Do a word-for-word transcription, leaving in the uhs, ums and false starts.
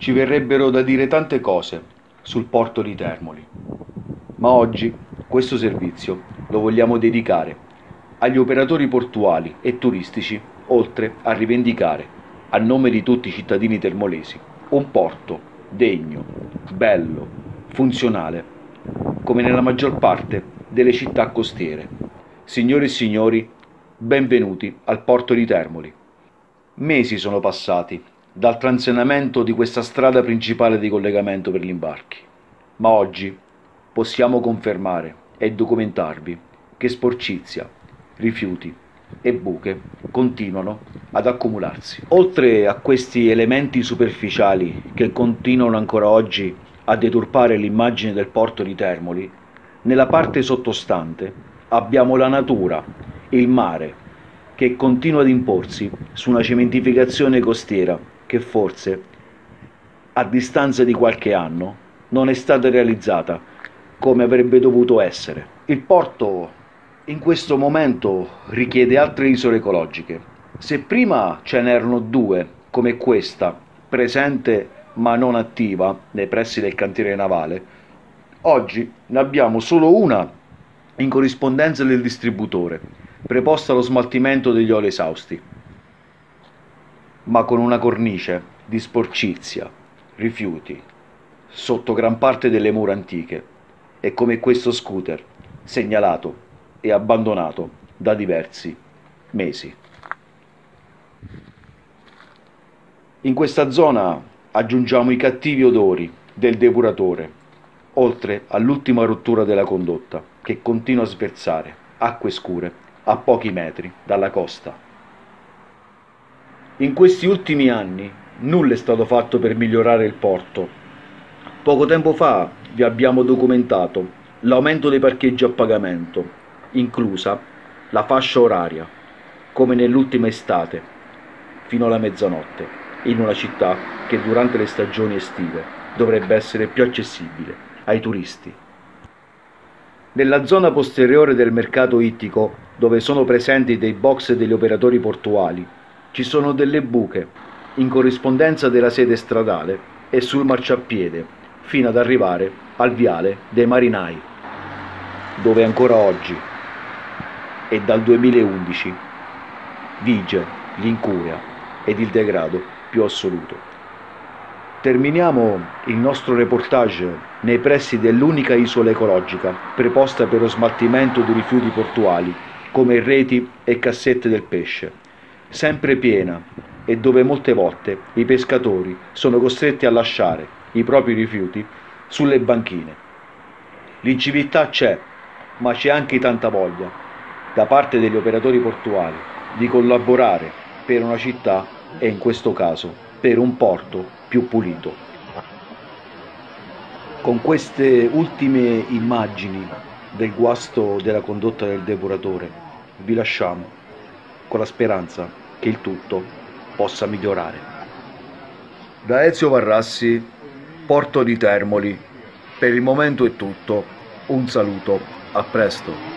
Ci verrebbero da dire tante cose sul porto di Termoli, ma oggi questo servizio lo vogliamo dedicare agli operatori portuali e turistici, oltre a rivendicare, a nome di tutti i cittadini termolesi, un porto degno, bello, funzionale, come nella maggior parte delle città costiere. Signore e signori, benvenuti al porto di Termoli. Mesi sono passati dal transennamento di questa strada principale di collegamento per gli imbarchi, ma oggi possiamo confermare e documentarvi che sporcizia, rifiuti e buche continuano ad accumularsi. Oltre a questi elementi superficiali che continuano ancora oggi a deturpare l'immagine del porto di Termoli, nella parte sottostante abbiamo la natura, il mare, che continua ad imporsi su una cementificazione costiera che forse, a distanza di qualche anno, non è stata realizzata come avrebbe dovuto essere. Il porto in questo momento richiede altre isole ecologiche. Se prima ce n'erano due, come questa, presente ma non attiva nei pressi del cantiere navale, oggi ne abbiamo solo una in corrispondenza del distributore, preposta allo smaltimento degli oli esausti, ma con una cornice di sporcizia, rifiuti, sotto gran parte delle mura antiche, e come questo scooter, segnalato e abbandonato da diversi mesi. In questa zona aggiungiamo i cattivi odori del depuratore, oltre all'ultima rottura della condotta, che continua a sversare acque scure a pochi metri dalla costa. In questi ultimi anni nulla è stato fatto per migliorare il porto. Poco tempo fa vi abbiamo documentato l'aumento dei parcheggi a pagamento, inclusa la fascia oraria, come nell'ultima estate, fino alla mezzanotte, in una città che durante le stagioni estive dovrebbe essere più accessibile ai turisti. Nella zona posteriore del mercato ittico, dove sono presenti dei box degli operatori portuali, ci sono delle buche in corrispondenza della sede stradale e sul marciapiede, fino ad arrivare al viale dei marinai, dove ancora oggi e dal duemilaundici vige l'incuria ed il degrado più assoluto. Terminiamo il nostro reportage nei pressi dell'unica isola ecologica preposta per lo smaltimento di rifiuti portuali come reti e cassette del pesce, sempre piena e dove molte volte i pescatori sono costretti a lasciare i propri rifiuti sulle banchine. L'inciviltà c'è, ma c'è anche tanta voglia da parte degli operatori portuali di collaborare per una città e in questo caso per un porto più pulito. Con queste ultime immagini del guasto della condotta del depuratore vi lasciamo con la speranza che il tutto possa migliorare. Da Ezio Varrassi, Porto di Termoli, per il momento è tutto. Un saluto, a presto.